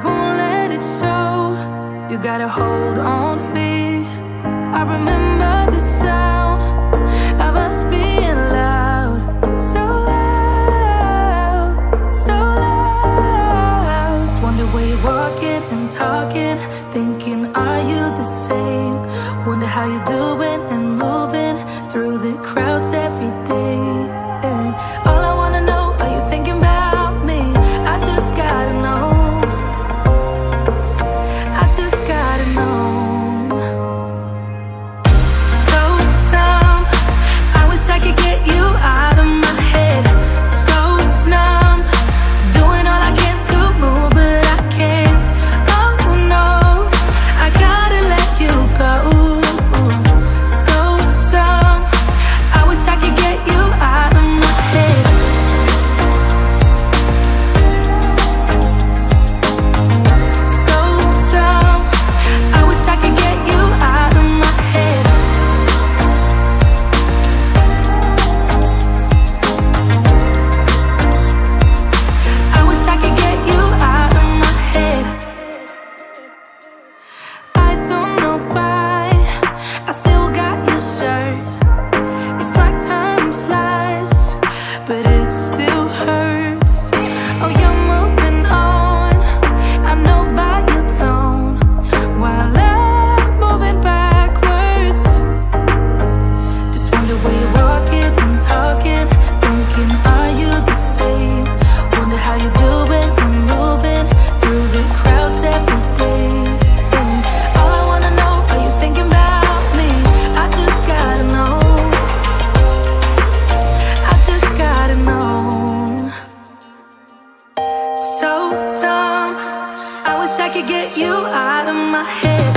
won't let it show. You got a hold on me. I remember the sound of us being loud, so loud, so loud. Just wonder where you're walking and talking, thinking, are you the same? Wonder how you're doing and moving through the crowds every day. And all I wanna know, are you thinking about me? I just gotta know. I just gotta know. So dumb, I wish I could get you out of my head. So numb, doing all I can to move, but I can't. Oh no, I gotta let you go. So dumb, I wish I could get you out of my head. So dumb, I wish I could get you out of my head. I wish I could get you out of my head. I don't know why I still got your shirt. It's like time flies, but it still hurts. Oh, you're moving on, I know by your tone, while I'm moving backwards. Just wonder where you're walking and talking, thinking, are you the same? Wonder how you're doing and moving through the crowds every day. And all I wanna know, are you thinking about me? I just gotta know. I just gotta know. So dumb, I wish I could get you out of my head.